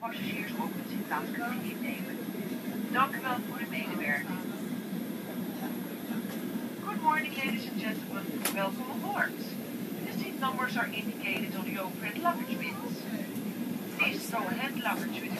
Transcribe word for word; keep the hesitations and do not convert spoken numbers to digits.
passagiers op het zitplaats kunnen innemen. Dank u wel voor de medewerking. Good morning, ladies and gentlemen. Welcome aboard. The seat numbers are indicated on the overhead luggage bins. Please throw hand luggage with